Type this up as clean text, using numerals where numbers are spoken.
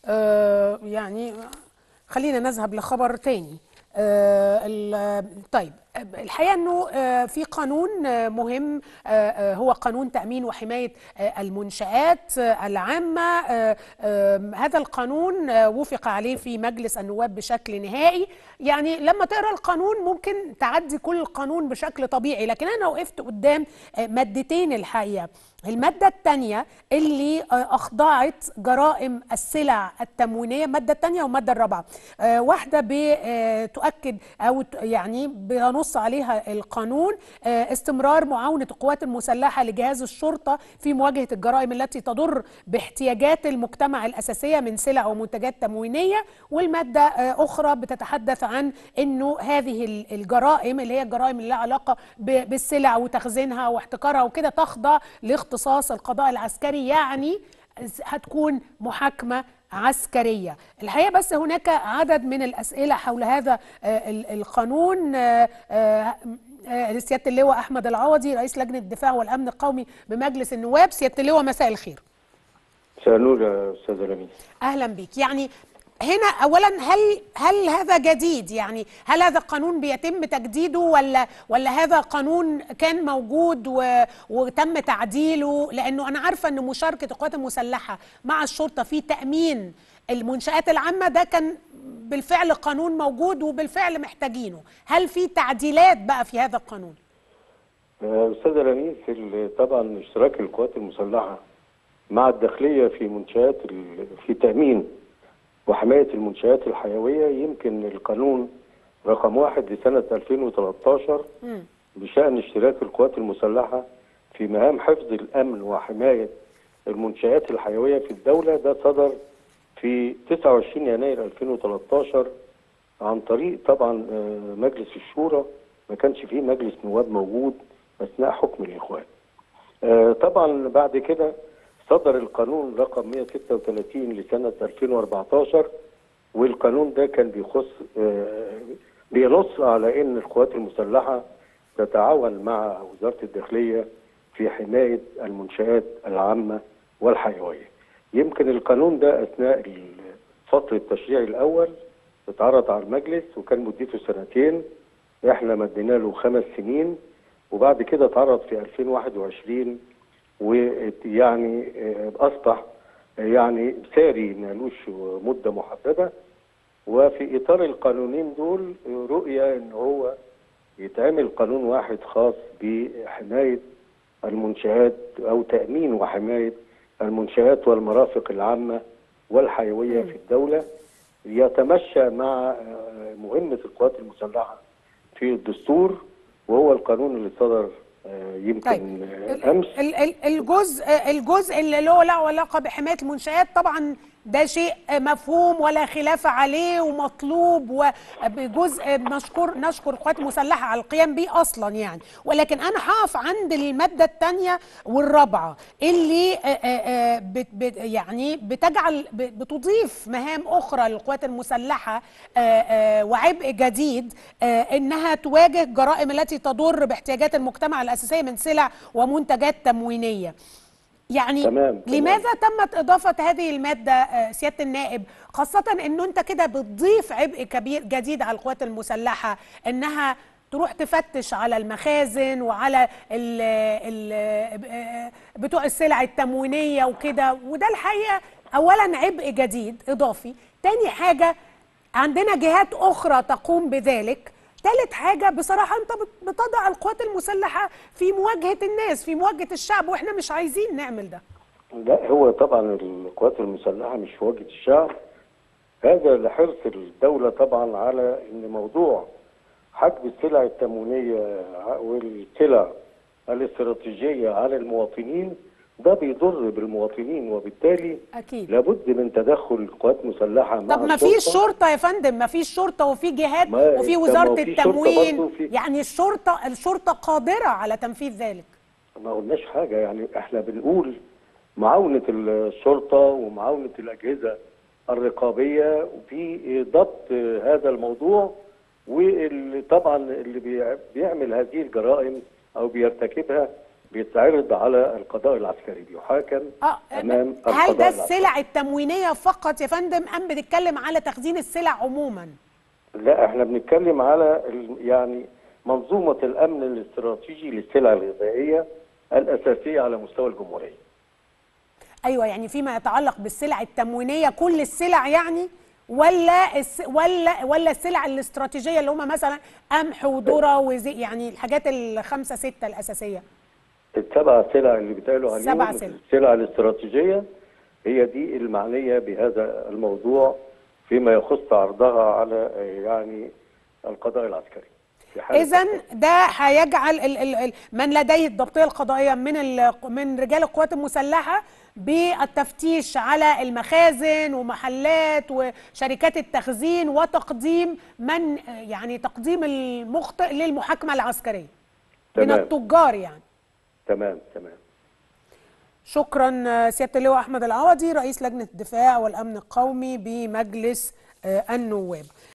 يعني خلينا نذهب لخبر تاني. طيب، الحقيقة أنه في قانون مهم، هو قانون تأمين وحماية المنشآت العامة. هذا القانون وافق عليه في مجلس النواب بشكل نهائي. يعني لما تقرأ القانون ممكن تعدي كل القانون بشكل طبيعي، لكن أنا وقفت قدام مادتين الحقيقة. المادة الثانية اللي أخضعت جرائم السلع التموينية، المادة الثانية والمادة الرابعة. واحدة بتؤكد أو يعني بنص عليها القانون استمرار معاونة القوات المسلحة لجهاز الشرطة في مواجهة الجرائم التي تضر باحتياجات المجتمع الأساسية من سلع ومنتجات تموينية. والمادة أخرى بتتحدث عن أنه هذه الجرائم اللي هي الجرائم اللي لها علاقة بالسلع وتخزينها واحتكارها وكده تخضع لاختصاص القضاء العسكري، يعني هتكون محاكمة عسكرية. الحقيقة بس هناك عدد من الأسئلة حول هذا القانون. سيادة اللواء أحمد العوضي رئيس لجنة الدفاع والأمن القومي بمجلس النواب. سيادة اللواء مساء الخير. مساء النور يا أستاذة لميس. أهلا بك. يعني هنا أولا هل هذا جديد؟ يعني هل هذا القانون بيتم تجديده ولا هذا قانون كان موجود وتم تعديله؟ لأنه أنا عارفة أن مشاركة القوات المسلحة مع الشرطة في تأمين المنشآت العامة ده كان بالفعل قانون موجود وبالفعل محتاجينه. هل في تعديلات بقى في هذا القانون؟ أستاذة لميس، طبعا اشتراك القوات المسلحة مع الداخلية في منشآت في تأمين وحماية المنشآت الحيوية يمكن القانون رقم 1 لسنة 2013 بشأن اشتراك القوات المسلحة في مهام حفظ الأمن وحماية المنشآت الحيوية في الدولة. ده صدر في 29 يناير 2013 عن طريق طبعا مجلس الشورى. ما كانش فيه مجلس نواب موجود أثناء حكم الإخوان. طبعا بعد كده صدر القانون رقم 136 لسنة 2014، والقانون ده كان بينص على ان القوات المسلحة تتعاون مع وزارة الداخلية في حماية المنشآت العامة والحيوية. يمكن القانون ده اثناء فترة التشريع الاول اتعرض على المجلس وكان مدته 2 سنين، احنا مدينا له 5 سنين، وبعد كده اتعرض في 2021 ويعني اصبح يعني ساري مالوش مده محدده. وفي اطار القانونين دول رؤيه ان هو يتعمل قانون واحد خاص بحمايه المنشآت او تامين وحمايه المنشآت والمرافق العامه والحيويه في الدوله، يتمشى مع مهمه القوات المسلحه في الدستور، وهو القانون اللي صدر يمكن طيب. امس. الجزء اللي له علاقه بحمايه المنشآت طبعا ده شيء مفهوم ولا خلاف عليه ومطلوب، وجزء نشكر القوات المسلحه على القيام به اصلا يعني. ولكن انا هقف عند الماده الثانيه والرابعه اللي يعني بتضيف مهام اخرى للقوات المسلحه وعبء جديد، انها تواجه الجرائم التي تضر باحتياجات المجتمع الاساسيه من سلع ومنتجات تموينيه. يعني تمام. لماذا تمت إضافة هذه المادة سيادة النائب، خاصة أنه أنت كده بتضيف عبء كبير جديد على القوات المسلحة، أنها تروح تفتش على المخازن وعلى بتوع السلع التموينية وكده، وده الحقيقة أولا عبء جديد إضافي. تاني حاجة عندنا جهات أخرى تقوم بذلك. ثالث حاجة بصراحة أنت بتضع القوات المسلحة في مواجهة الناس، في مواجهة الشعب، وإحنا مش عايزين نعمل ده. لا، هو طبعا القوات المسلحة مش في مواجهة الشعب، هذا لحرص الدولة طبعا على ان موضوع حجب السلع التموينية والسلع الاستراتيجية على المواطنين ده بيضر بالمواطنين، وبالتالي أكيد لابد من تدخل القوات المسلحة مع طب ما فيش شرطة يا فندم، ما فيش شرطة وفي جهات وفي وزارة التموين، يعني الشرطة قادرة على تنفيذ ذلك. ما قلناش حاجة، يعني احنا بنقول معاونة الشرطة ومعاونة الأجهزة الرقابية في ضبط هذا الموضوع، وطبعا اللي بيعمل هذه الجرائم أو بيرتكبها بيتعرض على القضاء العسكري، بيحاكم امام هل القضاء ده العسكري. السلع التموينيه فقط يا فندم ام بنتكلم على تخزين السلع عموما؟ لا، احنا بنتكلم على يعني منظومه الامن الاستراتيجي للسلع الغذائيه الاساسيه على مستوى الجمهوريه. ايوه، يعني فيما يتعلق بالسلع التموينيه كل السلع يعني، ولا السلع الاستراتيجيه اللي هم مثلا قمح وذره وزي يعني الحاجات الخمسه سته الاساسيه؟ السبع سلع اللي بيتقالوا السبع عليهم سلع. السلع الاستراتيجية هي دي المعنية بهذا الموضوع فيما يخص عرضها على يعني القضاء العسكري. إذن ده هيجعل من لديه الضبطية القضائية من رجال القوات المسلحة بالتفتيش على المخازن ومحلات وشركات التخزين وتقديم تقديم المخطئ للمحاكمة العسكرية من التجار يعني. تمام. شكرا سيادة اللواء أحمد العوضي رئيس لجنة الدفاع والأمن القومي بمجلس النواب.